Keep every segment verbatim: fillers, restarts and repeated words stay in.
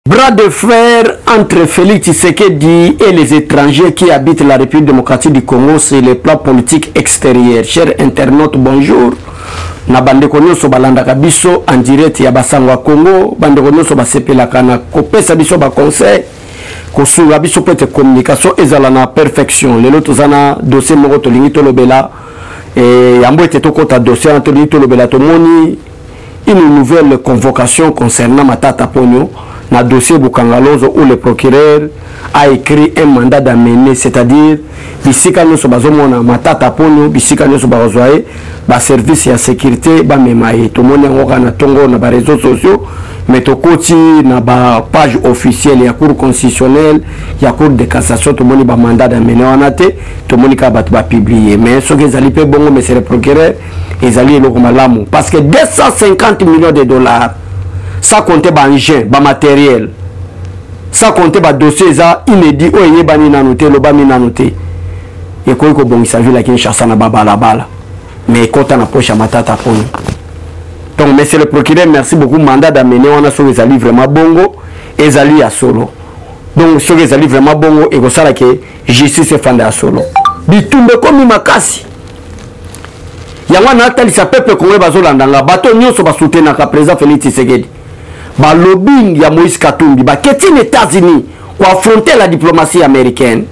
Bras de fer entre Félix Tshisekedi et les étrangers qui habitent la République démocratique du Congo sur le plan politique extérieur. Chers internautes, bonjour. Na bandeko nyonso balandaka biso en direct ya basango Congo, bandeko nyonso basepelaka na kopesa biso ba conseil, kosunga biso peut communication ezala na perfection. Lelo tozana dossier moko tolingi tolobela et yambo ete tokota dossier na tolingi tolobela tomoni une nouvelle convocation concernant Matata Ponyo. Na dossier Bukangalozo où le procureur a écrit un mandat d'amener, c'est-à-dire bisika nous sommes bazomona Matata Ponyo, bisika nous sommes bazoaé, ba service ya sécurité ba memaye. Tout le monde ngoka na tongo na ba réseaux sociaux, mais to koti na ba page officielle ya cour constitutionnelle, ya cour de cassation, tout le monde ba mandat d'amener wanate, tout le monde ka ba ba publier. Mais ce que zali pe bongo mais c'est le procureur et zali eloko malamu parce que deux cent cinquante millions de dollars ça compte ba engin, ba matériel. Ça compte ba dossier ça inédit o yé bani nanoté lo ba mi nanoté. Et ko ko bon ça vu la Kinshasa na baba la bala. Mais kota na poche Matata Ponyo. Donc monsieur le procureur, merci beaucoup mandat d'amener on a sur les ali vraiment bongo et zali à solo. Donc sur les ali vraiment bongo et ko sala que justice fanda à solo. Bitumbe comme makasi. Yango na tali sa peuple congolais bazolanda nga bato nyonso ba soutenir ka président Félix Tshisekedi. Ba lobbying ya Moïse Katumbi ba keti les États-Unis pour affronter la diplomatie américaine,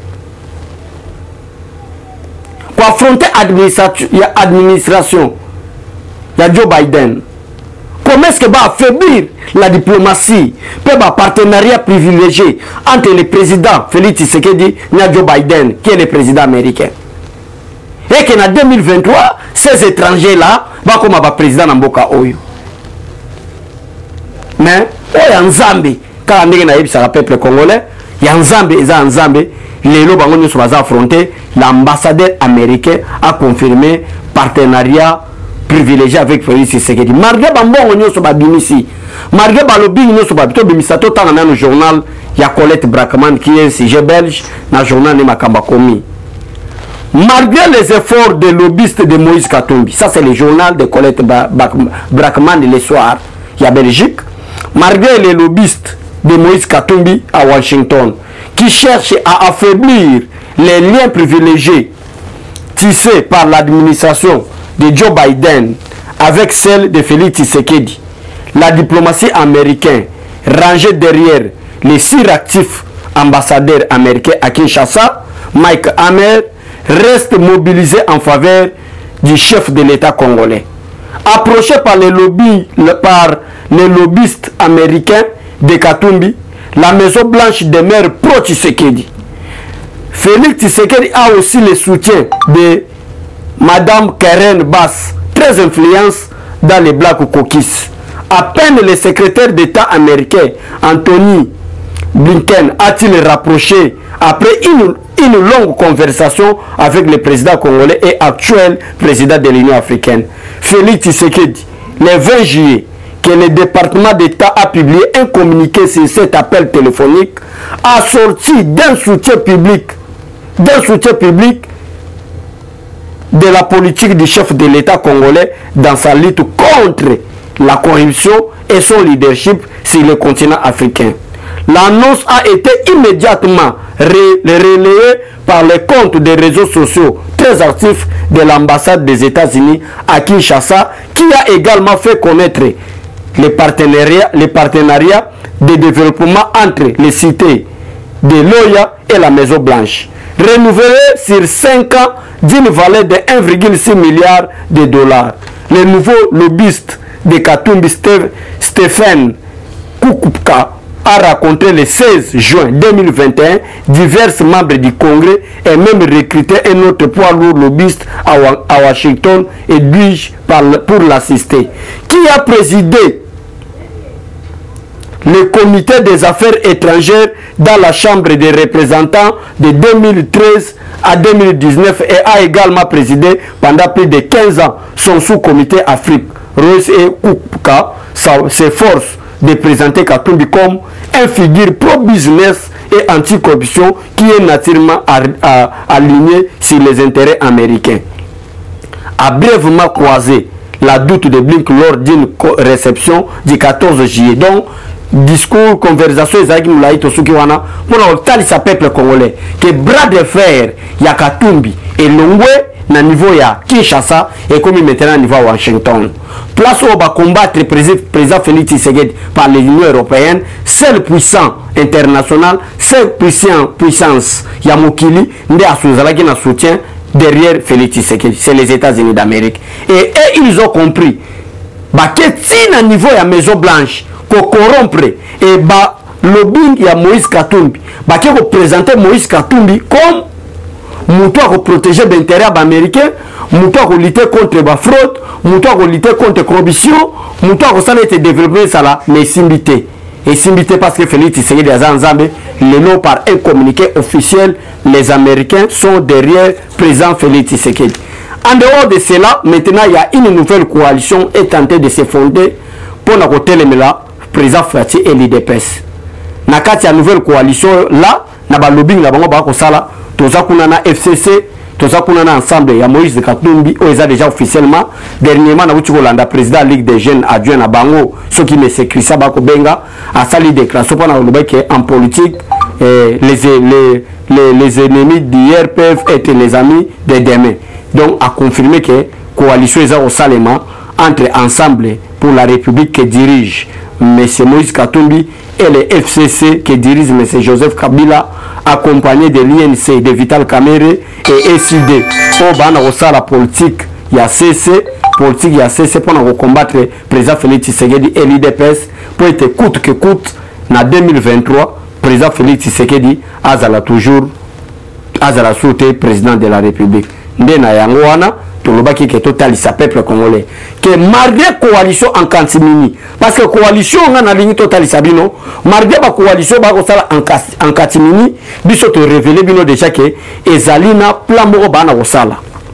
pour affronter administration ya administration ya Joe Biden. Comment est-ce que va affaiblir la diplomatie pour un partenariat privilégié entre le président Félix Tshisekedi et Joe Biden qui est le président américain, et que en deux mille vingt-trois ces étrangers là va comme un président Namboka Oyo. Mais il y a un Zambie, quand on est dans le peuple congolais, il y a un Zambie, il y a un Zambie, les lois sont affrontés, l'ambassadeur américain a confirmé partenariat privilégié avec Félix Tshisekedi. Malgré Bambon, on est sur Babimisi, malgré Balobi, on est sur Babito Bimisato, dans le journal, il y a Colette Brackman qui est sujet belge, dans le journal de Makamba Komi. Malgré les efforts des lobbyistes de Moïse Katumbi, ça c'est le journal de Colette Brackman le soir, il y a Belgique. Malgré les lobbyistes de Moïse Katumbi à Washington qui cherchent à affaiblir les liens privilégiés tissés par l'administration de Joe Biden avec celle de Félix Tshisekedi, la diplomatie américaine rangée derrière les suractifs ambassadeurs américains à Kinshasa, Mike Hammer, reste mobilisé en faveur du chef de l'État congolais. Approché par les lobbies, le, par les lobbyistes américains de Katumbi, la Maison Blanche demeure pro-Tshisekedi. Félix Tshisekedi a aussi le soutien de Madame Karen Bass, très influente dans les Black Caucus. À peine le secrétaire d'État américain Anthony Blinken a-t-il rapproché après une, une longue conversation avec le président congolais et actuel président de l'Union africaine. Félix Tshisekedi, le vingt juillet, que le département d'État a publié un communiqué sur cet appel téléphonique, a sorti d'un soutien public, d'un soutien public de la politique du chef de l'État congolais dans sa lutte contre la corruption et son leadership sur le continent africain. L'annonce a été immédiatement relayée par les comptes des réseaux sociaux très actifs de l'ambassade des États-Unis à Kinshasa, qui a également fait connaître les partenariats, les partenariats de développement entre les cités de l'Oya et la Maison Blanche, renouvelés sur cinq ans d'une valeur de un virgule six milliard de dollars. Le nouveau lobbyiste de Katumbi, Stephen Kukupka, a rencontré le seize juin deux mille vingt et un divers membres du Congrès et même recruté un autre poids lourd lobbyiste à, à Washington et Edwige pour l'assister, qui a présidé le comité des affaires étrangères dans la Chambre des représentants de deux mille treize à deux mille dix-neuf et a également présidé pendant plus de quinze ans son sous-comité Afrique. Rose et Kupka s'efforce de présenter Katumbi comme un figure pro-business et anti-corruption qui est naturellement aligné sur les intérêts américains. A brièvement croisé la doute de Blink lors d'une réception du quatorze juillet. Donc, discours, conversation, ezaki moulaï to suki wana pour na sa peuple congolais que bras de fer ya Katumbi et Longwe na niveau ya Kinshasa et comme maintenant niveau à Washington. Place où va combattre le président Félix Tshisekedi par l'Union européenne, seul puissant international, seul puissant puissance ya Mokili, nde asuzala qui na soutien derrière Félix Tshisekedi, c'est les États-Unis d'Amérique. Et, et ils ont compris bah que si na niveau ya Maison Blanche ko corrompre et bah lobbying ya Moïse Katumbi bah qui représenter Moïse Katumbi comme mouton à protéger l'intérêt américain, mouton à lutter contre la fraude, mouton à lutter contre la corruption, mouton à être développé ça là, mais simbité. Et simbité parce que Félix Tshisekedi a Nzambe, le nom par un communiqué officiel, les Américains sont derrière le président Félix Tshisekedi. En dehors de cela, maintenant il y a une nouvelle coalition est tentée de se fonder pour la côté le président Fati et l'I D P S. Na kati ya nouvelle coalition là, na ba lobbying na bango ba ko sala toza kuna na F C C, toza kuna na ensemble ya Moïse Katumbi o eza déjà officiellement dernièrement na uti kolanda président Ligue des jeunes adjoint na bango ceux qui me s'écrit ça ba ko benga a sali déclaration pour na loba que en politique eh, les, les les les ennemis d'hier peuvent être les amis de demain. Donc a confirmé que coalition eza au salema entre ensemble pour la République que dirige M. Moïse Katumbi et le F C C que dirige M. Joseph Kabila, accompagné de l'I N C, de Vital Kamerhe et S I D. Pour la politique, il y a C C, politique, il y a C C pour combattre le président Félix Tshisekedi et l'I D P S pour être coûte que coûte. En deux mille vingt-trois, le président Félix Tshisekedi a toujours a sauté président de la République. Ndena Yangwana, Tolobaki qui est total, il peuple congolais. Que malgré coalition en Kantimini, parce que coalition on a ligne total sabino, malgré la coalition en Kantimini, biso te révélé bino déjà que ezalina plan moko bana osala.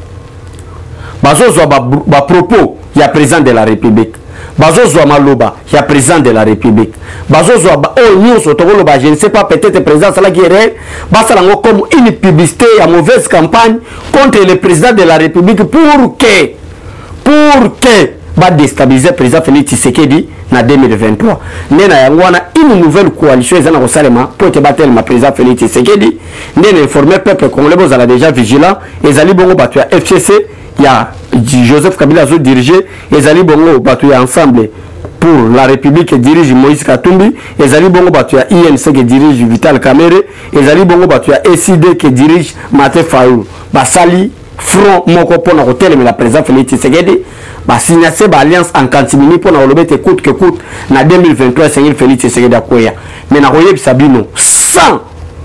Bazo zo ba propos, il y a président de la République. Bazo zo maloba, il y a président de la République. Bazo zo oh news otokoloba, je ne sais pas peut-être président sala qui est basalango comme une publicité, une mauvaise campagne contre le président de la République pour que pour que va déstabiliser le président Félix Tshisekedi en deux mille vingt-trois. Nena yangwana une nouvelle coalition ezana ko salema pour te battre le président Félix Tshisekedi. Nena informer peuple congolais vous allez déjà vigilant ezali bongo batu ya F C C, il y a Joseph Kabila zo dirigé ezali bongo batu ya ensemble pour la République qui dirige Moïse Katumbi, ezali bongo batu ya I N C qui dirige Vital Kamerhe, ezali bongo batu ya S I D qui dirige Martin Fayulu. Basali front moko pona hotel mais la président Félix Tshisekedi ba signé ba alliance en Kantimini pona olobete coûte que coûte na deux mille vingt-trois Seigneur Félix Tshisekedi akoya. Mais na koyeb sabino sans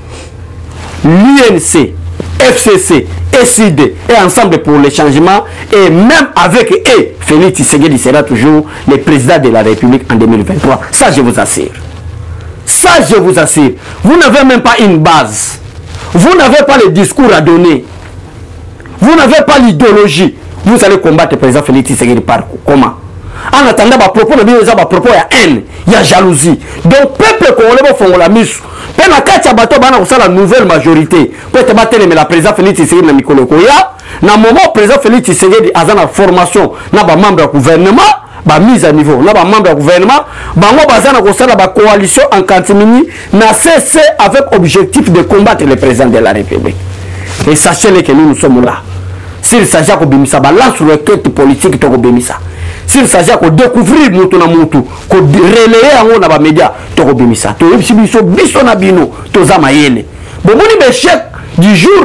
l'I N C, F C C, S I D et ensemble pour le changement et même avec eux, Félix Tshisekedi sera toujours le président de la République en deux mille vingt-trois. Ça je vous assure. Ça je vous assure. Vous n'avez même pas une base. Vous n'avez pas le discours à donner. Vous n'avez pas l'idéologie. Vous allez combattre le président Félix Tshisekedi par comment? En attendant, bah propos de bien bah propos il y a haine, il y a jalousie. Donc peuple congolais va faire la mise. Pendant quatre ans, bateau bana la nouvelle majorité. Pour te battre mais la président Félix Tshisekedi na mikolo koya. Na moment président Félix Tshisekedi a la formation na ba membre du gouvernement, ba mise à niveau, na ba membre du gouvernement, bango bazana ko sala ba coalition en Kantimini na cessé avec objectif de combattre le président de la République. Et sachez que nous nous sommes là. S'il s'agit de bimisa, balance sur le quête politique de bimisa. S'il s'agit de découvrir Moutou na Moutou, de relayer en haut dans les médias, de bimisa. Tu es biso biso na bino, to zamayele. Bon, mon échec du jour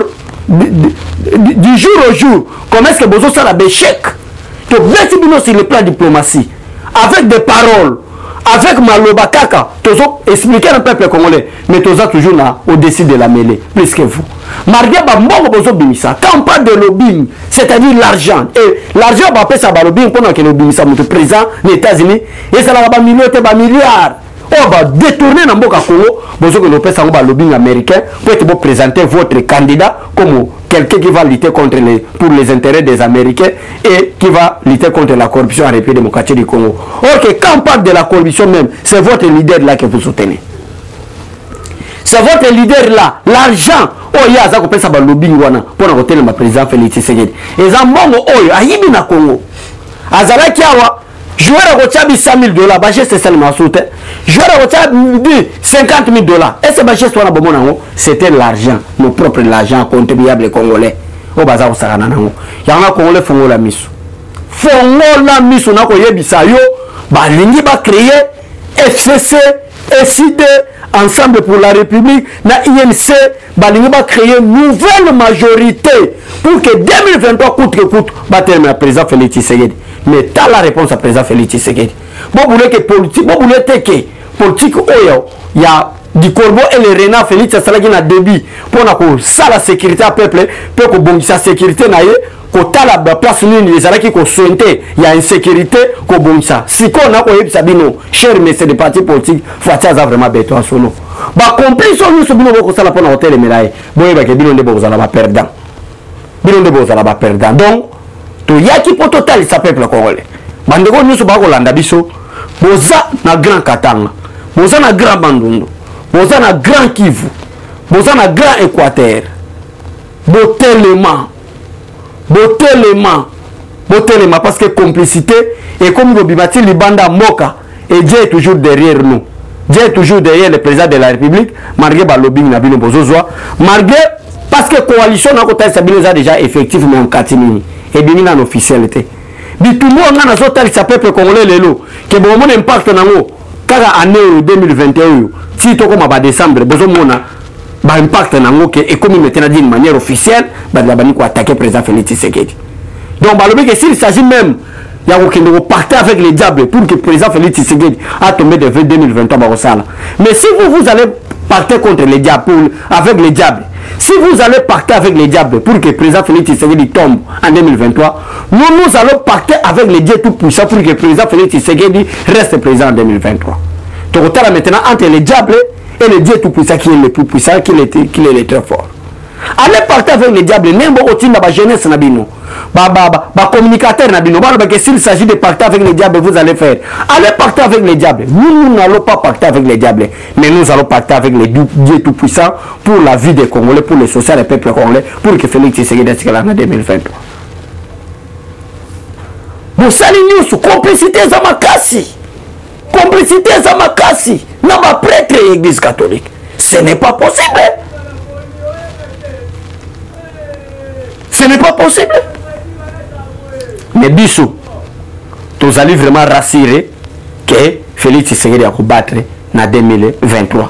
du jour au jour. Comment est-ce que vous avez un échec? Tu es bino sur le plan diplomatie, avec des paroles. Avec Maloba Kaka, tu as expliqué un peuple congolais, mais tu as toujours là, au-dessus de la mêlée, plus que vous. Mardia Bambo Bozo Bimisa, quand on parle de lobbying, c'est-à-dire l'argent, et l'argent va passer à lobbying pendant que le Bimisa est présent aux États-Unis, et ça va millions de milliards. On va détourner dans le Congo, Bozo que le pèse en lobbying américain, pour être présenter votre candidat comme quelqu'un qui va lutter contre les, pour les intérêts des Américains et qui va lutter contre la corruption en République démocratique du Congo. Or que quand on parle de la corruption même, c'est votre leader là que vous soutenez. C'est votre leader là, l'argent. Oh, il y a ça qu'on peut savoir lobbying pour voter le président Félix Tshisekedi. Et ça mongo oh, ayibi na Congo. Azala kiawa joueur à Rochabi cent mille dollars, Baché c'est seulement soute. Joueur à Rochabi cinquante mille dollars. Et ce Baché soit c'était l'argent, nos propres l'argent contribuable congolais. Au bazar au Saranango. Il y a un Congolais Fongo la mise. Fongo la mise, on a koye bisayo, bah l'ingi va créer F C C, S I D, Ensemble pour la République, na I N C, bah l'ingi va créer une nouvelle majorité pour que deux mille vingt-trois coûte que coûte, bah terminer le président Félix Tshisekedi. Mais t'as la réponse à président Félix Tshisekedi. Bon, vous voulez que politique, bon, vous voulez que politique, oh, il y a du Corbeau et le Renard Félix Tshisekedi na débit pour que ça la sécurité à peuple, pour que bon sa sécurité na que la place nini les alaki ko sointé, il y a une sécurité ko bon ça. Si qu'on a ko yebisa bino, cher messieurs des partis politiques, fatia za vraiment béton solo. Ba complice nous so bino ko sala pona hôtel Melaye. Boye ba ke bino ndebo za ba perdant. Bino ndebo za ba perdant. Donc to yaki pour total ça peuple congolais. Bandeko nous so ba ko landa biso, boza na Grand Katanga. Boza na Grand Bandundu. Boza na Grand Kivu. Boza na Grand Équateur. Botelema. Botelema. Botelema parce que complicité et comme le bibati libanda moka et Dieu est toujours derrière nous. Dieu est toujours derrière le président de la République malgré ba lobbying na bino bozozwa malgré parce que coalition na kota sabino za déjà effectif mais en katimini et bimina en officialité. Bitumo nga na zotali sa peuple congolais lelo que bon mon impact nango kaka année deux mille vingt et un si to comme ba décembre bozo mona ba impact nango que et comme maintenant d'une manière officielle ba la bani ko attaquer président Félix Tshisekedi. Donc ba lobi que s'il s'agit même il y a aucun de partir avec les diables pour que le président Félix Tshisekedi a tombé de deux mille vingt-trois ba osala. Mais si vous vous allez partir contre les diables pour, avec les diables, si vous allez partir avec les diables pour que le président Félix Tshisekedi tombe en deux mille vingt-trois, nous nous allons partir avec les dieux tout puissants pour que le président Félix Tshisekedi reste président en deux mille vingt-trois. Donc on maintenant entre les diables et les dieux tout puissants qui est le plus puissant, qui est, qui est le très fort. Allez partir avec les diables, n'importe où dans la jeunesse nabino, ba ba ba ba communicateur nabino, ba ba que s'il s'agit de partir avec les diables, vous allez faire. Allez partir avec les diables. Nous nous n'allons pas partir avec les diables, mais nous allons partir avec les dieux tout puissants pour la vie des Congolais, pour le social des peuples congolais, pour que Félix Tshisekedi reste en deux mille vingt-trois. Vous salez nous sous complicité Zamakasi, complicité Zamakasi, n'a pas prêtre et l'église catholique. Ce n'est pas possible. Ce n'est pas possible. Mais Bissou, tu allez vraiment rassurer que Félix Tshisekedi a combattre en deux mille vingt-trois.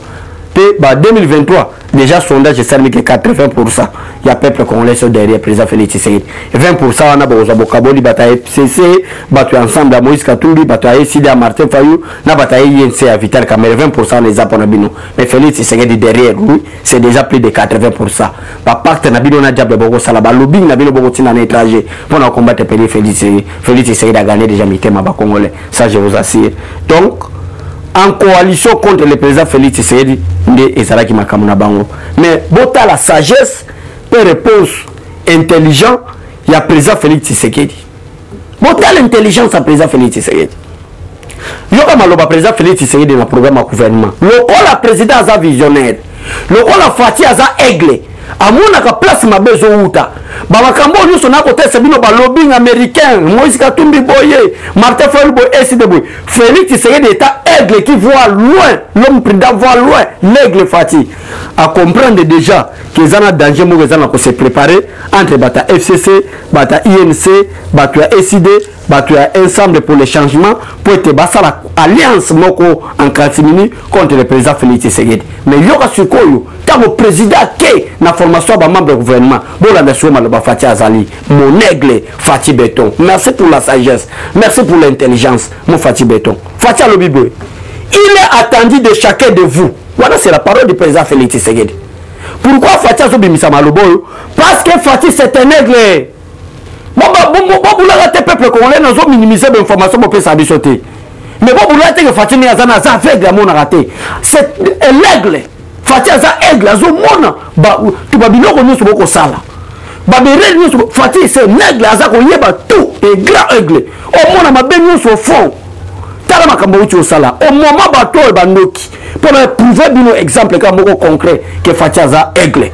En deux mille vingt-trois, déjà sondage est que quatre-vingts pour cent. Il y a peuple congolais derrière le président Félix Tshisekedi. vingt pour cent on a besoin de Kaboli, bataille F C C, battu ensemble à Moïse Katumbi, bataille Sidi à Martin Fayou, na bataille I N C à Vital Kamerhe, vingt pour cent les Aponabino. Mais Félix Tshisekedi derrière lui, c'est déjà plus de quatre-vingts pour cent. Par pacte Nabino na diable Bogo Salaba, lobbying Nabino Bogo Tina étranger pour nous combattre le Félix Félix Tshisekedi a gagné déjà Mitema Congolais. Ça je vous assure. Donc en coalition contre le président Félix Tshisekedi, et Zalaki Makamuna Bango. Mais bota la sagesse, pour réponse intelligente, il y a président Félix Tshisekedi. Bota l'intelligence à président Félix Tshisekedi. Il y a le président Félix Tshisekedi dans le programme de gouvernement. Le la président a visionnaire. Le la Fati a aigle. Amona ka place mabezo uta bamakambo nyuso na côté sabino ba lobbying américain Moïse Katumbi boye Martin Fayulu boye S D boye Félix Tshisekedi est aigle qui voit loin, l'homme prudent voit loin, l'aigle Fati à comprendre déjà que ça a danger mo que ça na ko se préparer entre bata F C C bata I N C bata S I D bata ensemble pour le changement pour être basa la alliance moko en Katimini contre le président Félix Tshisekedi. Mais yoka sukoyo tant le président qui na formation ba membre du gouvernement bon la nation maloba Fati Azali mon aigle Fati Béton. Merci pour la sagesse, merci pour l'intelligence mon Fati Béton. Fati Alobiboy, il est attendu de chacun de vous. Voilà, c'est la parole du président Félix Tshisekedi. Pourquoi Fati Azobimisa Maloboy? Parce que Fati c'est un aigle. Bon bon bon bon vous l'avez peuple congolais nous ont minimisé l'information pour ça bichoter. Mais bon vous l'avez que Fati ni azana za aveugle mon raté. C'est l'aigle. Fati aza aigle azo mona ba tu ba biloko nyuso boko sala. Ba berel nyuso Fati c'est l'aigle aza ko yeba tout et grand aigle. Au mona mabe nyuso au fond. Tala makambo uti osala. Au moment bato e bandoki pour prouver bino exemple comme moko concret que Fati aza aigle.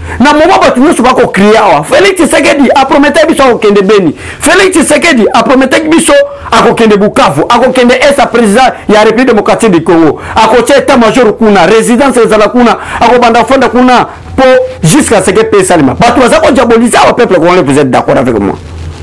na moment batu nyonso bako créer awa Félix Tshisekedi a prometté biso akokende Beni, Félix Tshisekedi a prometté biso akokende Bukavu, akokende esa président ya République démocratique du Congo, akotia état major kuna, résidence ezala kuna, akobanda fonda kuna po jusqu'à ce que paix salima. Batu bazako diaboliser au peuple congolais, vous êtes d'accord avec moi?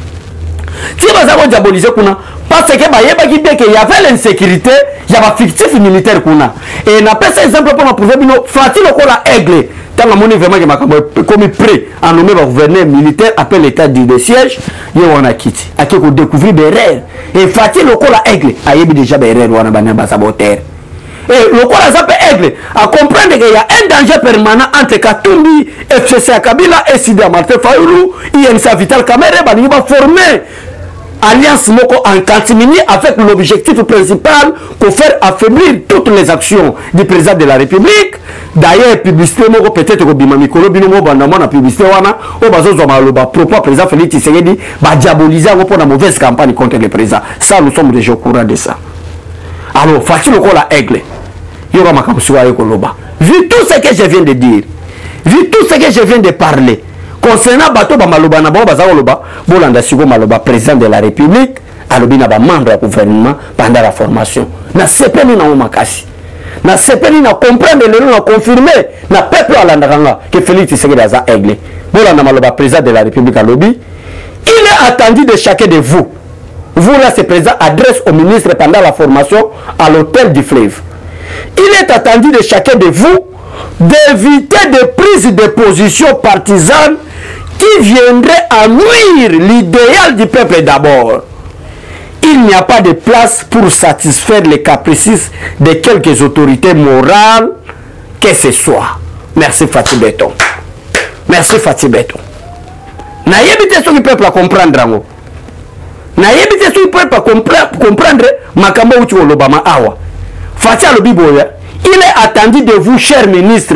Si bazako diaboliser kuna parce que ba yeba ki bien que y avait l'insécurité, il y a ba fictif militaire kuna. Et na pesa exemple pour prouver bino Fati lokola aigle. Tant que mon vraiment que makambo comme prêt à nommer le gouverneur militaire après l'état de siège, il y a un kiti. A qui découvrir des erreurs. Et Fati lokola aigle, a yebi déjà des erreurs wana bana ba saboteur. Et lokola zape aigle à comprendre qu'il y a un danger permanent entre Katumbi, F C C Kabila et Sida Martin Fayoulou, il y a une Vital Kamere bani ba former alliance moko en catimini avec l'objectif principal pour faire affaiblir toutes les actions du président de la République. D'ailleurs, publicité moko peut-être que bimami kolo bino mo banda na publicité wana o bazo zo maloba propos président Félix Tshisekedi ba diaboliser pour la mauvaise campagne contre le président. Ça nous sommes déjà au courant de ça. Alors, facile ko la aigle. Yo ba makamsuwa yo koloba. Vu tout ce que je viens de dire, vu tout ce que je viens de parler concernant bateau ba maloba na ba za koloba, bolanda siko maloba président de la République, alobi na ba membre du gouvernement pendant la formation. Na sepeli na makasi. Na sepeli na comprendre le na confirmer na peuple alandanga que Félix Tshisekedi a aigle. Bolanda maloba président de la République alobi, il est attendu de chacun de vous. Vous là, ce président adresse au ministre pendant la formation à l'hôtel du Fleuve. Il est attendu de chacun de vous d'éviter des prises de position partisanes qui viendraient à nuire l'idéal du peuple d'abord. Il n'y a pas de place pour satisfaire les caprices de quelques autorités morales que ce soit. Merci Fatih Beton. Merci Fatih Beton. Na yebite ce que le peuple a comprendre. Na yebite ce que le peuple a comprendre makambo uchi olobama awa. Fatih Alobiboya, il est attendu de vous, chers ministres,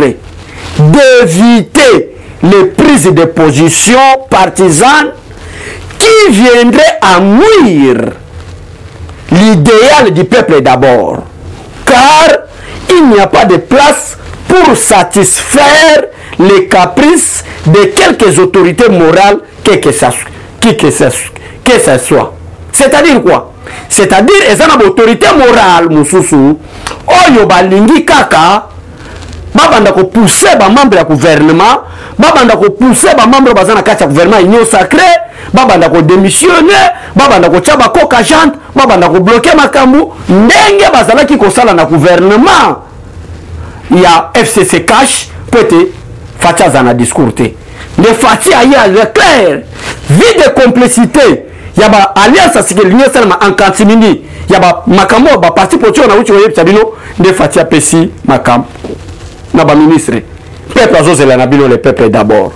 d'éviter les prises de position partisanes qui viendraient à nuire l'idéal du peuple d'abord. Car il n'y a pas de place pour satisfaire les caprices de quelques autorités morales, que que ça, que que ça, que ça soit. C'est-à-dire quoi? C'est-à-dire, ils ont une autorité morale, Moussoussou, Oyo Balingi Kaka, babanda ko pousser ba membre ya gouvernement, babanda ko pousser ba membre bazana kati ya gouvernement union sacré, babanda ko démissionner, babanda ko tchaba koka jante, babanda ko bloquer makambu, ndenge bazala ki ko sala na gouvernement. Il y a F C C cash, peut-être Fatia zana discours te. Mais Fatia y a le clair, vie de complicité. Il y a ba alliance à ce que l'union seulement en cantimini. Il y a ba makambo ba parti politique on a uchi oyebi sabino de Fatia Pessi makam. Naba ministre. Peuple azo c'est la nabino le peuple d'abord.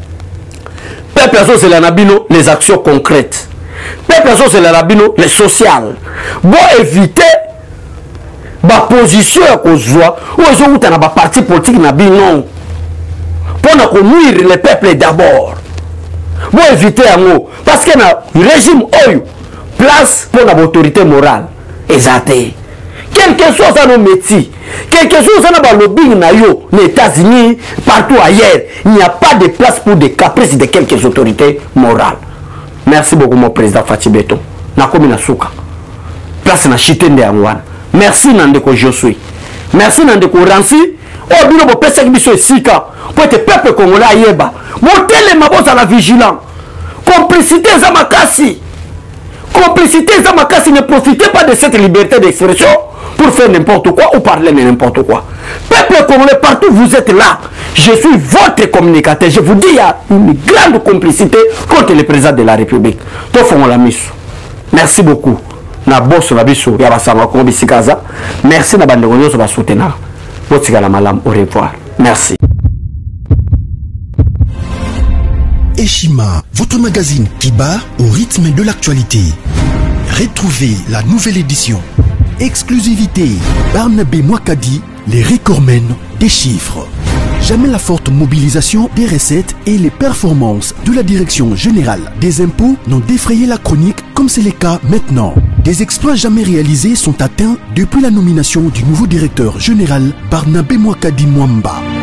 Peuple azo c'est la nabino les actions concrètes. Peuple azo c'est la nabino les sociales. Bon éviter ba position à cause ou ils ont na ba parti politique nabino. Pour na nuire le peuple d'abord. Bon éviter un mot parce que le régime oyo place pour l'autorité morale exacte quel que soit nos métiers quel que soit dans le lobbying na yo les États-Unis partout ailleurs il n'y a pas de place pour des caprices de quelques autorités morales. Merci beaucoup mon président Fatih Beton na komi na suka place na chitende angwana merci nandeko Josué merci nandeko Ransi o bino bo pesa biso esika pour être peuple congolais ayeba motele maboza la vigilant complicité za makasi complicité za makasi ne profitez pas de cette liberté d'expression pour faire n'importe quoi ou parler de n'importe quoi. Peuple congolais partout vous êtes là, je suis votre communicateur, je vous dis il y a une grande complicité contre le président de la République. Merci beaucoup na boss na biso ya basanga ko bisikaza. Merci na bande gonyo so ba soutenir. Botikala malam, au revoir. Merci. Eshima, votre magazine qui bat au rythme de l'actualité. Retrouvez la nouvelle édition. Exclusivité. Barnabé Mouakadi, les recordmen des chiffres. Jamais la forte mobilisation des recettes et les performances de la Direction Générale des Impôts n'ont défrayé la chronique comme c'est le cas maintenant. Des exploits jamais réalisés sont atteints depuis la nomination du nouveau directeur général Barnabé Mouakadi Mwamba.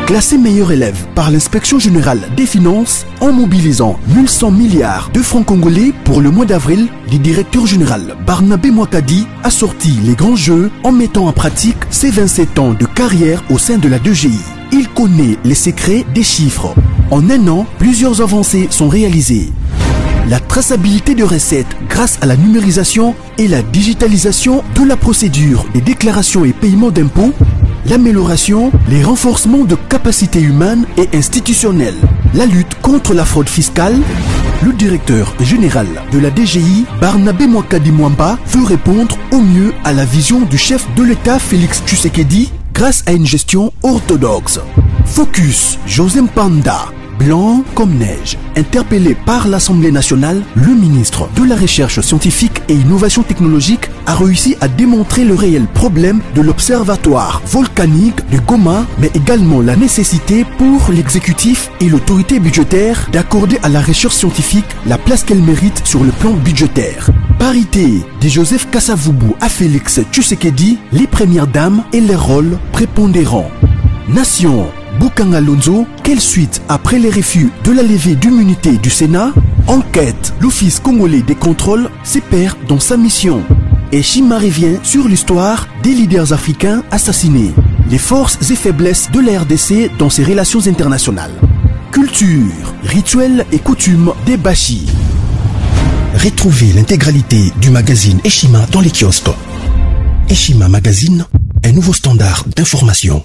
Classé meilleur élève par l'inspection générale des finances en mobilisant mille cent milliards de francs congolais pour le mois d'avril, le directeur général Barnabé Mouakadi a sorti les grands jeux en mettant en pratique ses vingt-sept ans de carrière au sein de la D G I. Il connaît les secrets des chiffres. En un an, plusieurs avancées sont réalisées. La traçabilité de recettes grâce à la numérisation et la digitalisation de la procédure des déclarations et paiements d'impôts, l'amélioration, les renforcements de capacités humaines et institutionnelles, la lutte contre la fraude fiscale. Le directeur général de la D G I, Barnabé Mouakadi Mwamba, veut répondre au mieux à la vision du chef de l'État Félix Tshisekedi grâce à une gestion orthodoxe. Focus, José Mpanda, blanc comme neige. Interpellé par l'Assemblée nationale, le ministre de la Recherche scientifique et innovation technologique a réussi à démontrer le réel problème de l'observatoire volcanique de Goma, mais également la nécessité pour l'exécutif et l'autorité budgétaire d'accorder à la recherche scientifique la place qu'elle mérite sur le plan budgétaire. Parité de Joseph Kasavubu à Félix Tshisekedi, les premières dames et leurs rôles prépondérants. Nation, Bukanga Lonzo, quelle suite après les refus de la levée d'immunité du Sénat? Enquête, l'Office congolais des contrôles se perd dans sa mission. Et Chima revient sur l'histoire des leaders africains assassinés. Les forces et faiblesses de la R D C dans ses relations internationales. Culture, rituels et coutumes des Bashi. Retrouvez l'intégralité du magazine Eshima dans les kiosques. Eshima Magazine, un nouveau standard d'information.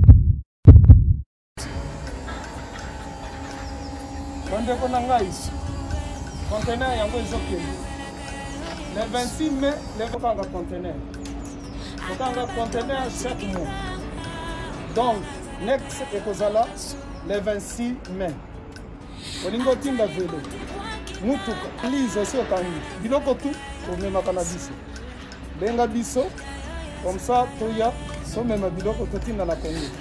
Conteneur yango ezokende le vingt-six mai lekokanga conteneur kokanga conteneur chaque mois, donc next ekozala le vingt-six mai. Olingo tinda velo mutuka lizo si okangi biloko tu omemaka na biso, benga biso comme ça toya somema biloko totinda na Congo.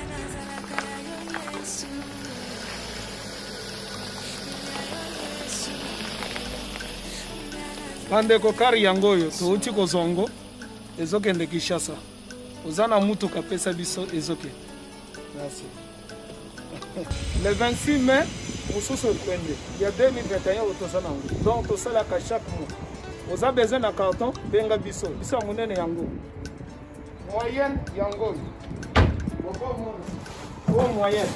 Bandeko kari yango yo touti ko zongo ezokende Kinshasa. Ozana mutuka pesa biso ezoke. Merci. Le vingt-six mai, mususu kwende. Il y a deux mille vingt et un otosana. Donc tosala ka chaque mois. Oza besoin na carton benga biso. Biso munene yango. Moyenne yango. Boko mo. O moyenne.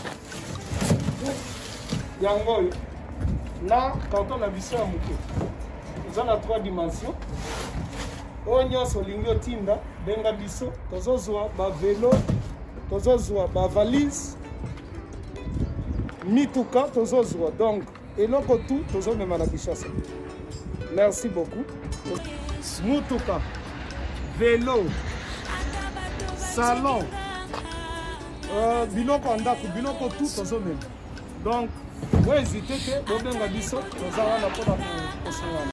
Yango. Na carton na biso ya muke. Nous avons trois dimensions. Onyo solingo tinda benga biso tozozwa ba vélo, tozozwa ba valise, mituka tozozwa. Donc eloko tout tozomema na Kinshasa. Merci beaucoup. Mutuka, vélo, salon, euh, biloko ndako, biloko tout tozomema. Donc vous hésitez que bobenga biso tozala na pona ko